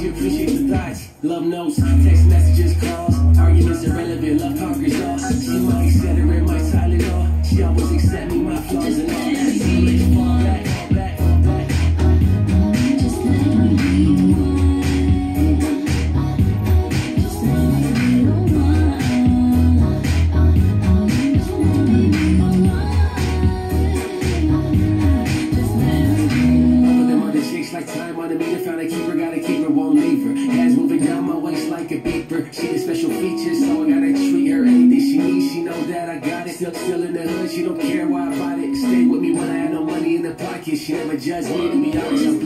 she appreciates the thoughts. Love notes, text messages, calls. Arguments irrelevant, love conquers all. She might set her in my silent all. She always accept me, my flaws and all that. So let's fall back, fall back, fall back. Just let me be one. Just let me be the one. Just let me be the one. Just let me be. Over them other chicks like time on the meter. Found a keeper, gotta keep her, won't leave her. Hands moving down my waist like a beeper. She has special features, so I gotta treat her. Anything she needs, she know that I got it. Still in the hood, she don't care why I bought it. Stay with me when I had no money in the pocket. She never judged me, to be honest.